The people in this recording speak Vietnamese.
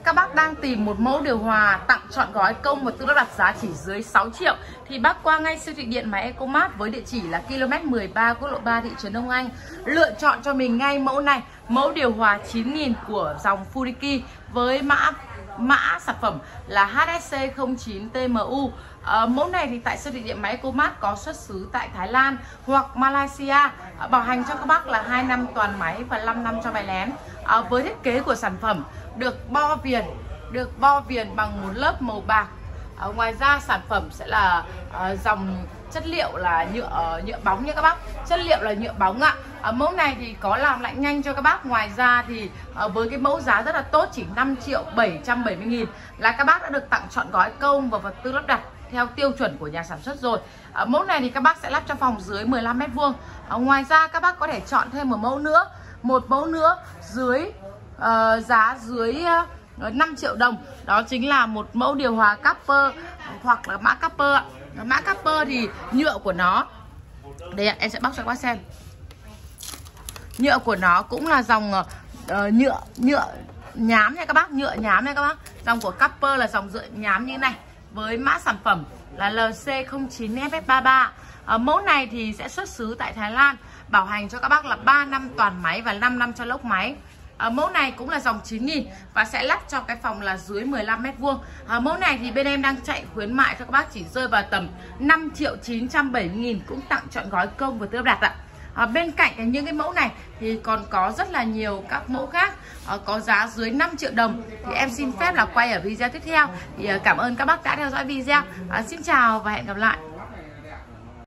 các bác đang tìm một mẫu điều hòa tặng trọn gói công và tự lắp đặt giá chỉ dưới 6 triệu thì bác qua ngay siêu thị điện máy Ecomart với địa chỉ là km 13 quốc lộ 3 thị trấn Đông Anh. Lựa chọn cho mình ngay mẫu này, mẫu điều hòa 9000 của dòng Furiki với mã sản phẩm là HSC09TMU. Mẫu này thì tại siêu thị điện máy Ecomart có xuất xứ tại Thái Lan hoặc Malaysia. Bảo hành cho các bác là 2 năm toàn máy và 5 năm cho bài lén. Với thiết kế của sản phẩm được bo viền bằng một lớp màu bạc. Ngoài ra sản phẩm sẽ là dòng chất liệu là nhựa bóng nha các bác. Chất liệu là nhựa bóng ạ. Mẫu này thì có làm lạnh nhanh cho các bác. Ngoài ra thì với cái mẫu giá rất là tốt, chỉ 5.770.000 là các bác đã được tặng trọn gói công và vật tư lắp đặt theo tiêu chuẩn của nhà sản xuất rồi. Mẫu này thì các bác sẽ lắp cho phòng dưới 15 m². Ngoài ra các bác có thể chọn thêm một mẫu nữa dưới giá dưới 5 triệu đồng. Đó chính là một mẫu điều hòa Capper hoặc là mã Capper ạ. Mã Capper thì nhựa của nó đây ạ, em sẽ bóc cho các bác xem. Nhựa của nó cũng là dòng nhựa nhám nha các bác, nhựa nhám nha các bác. Dòng của Capper là dòng nhựa nhám như thế này với mã sản phẩm là LC09FF33. Mẫu này thì sẽ xuất xứ tại Thái Lan. Bảo hành cho các bác là 3 năm toàn máy và 5 năm cho lốc máy. Mẫu này cũng là dòng 9000 và sẽ lắp cho cái phòng là dưới 15 m². Mẫu này thì bên em đang chạy khuyến mại cho các bác chỉ rơi vào tầm 5.970.000 cũng tặng trọn gói công và tự lắp đặt ạ. Bên cạnh những cái mẫu này thì còn có rất là nhiều các mẫu khác có giá dưới 5 triệu đồng thì em xin phép là quay ở video tiếp theo. Thì cảm ơn các bác đã theo dõi video. Xin chào và hẹn gặp lại.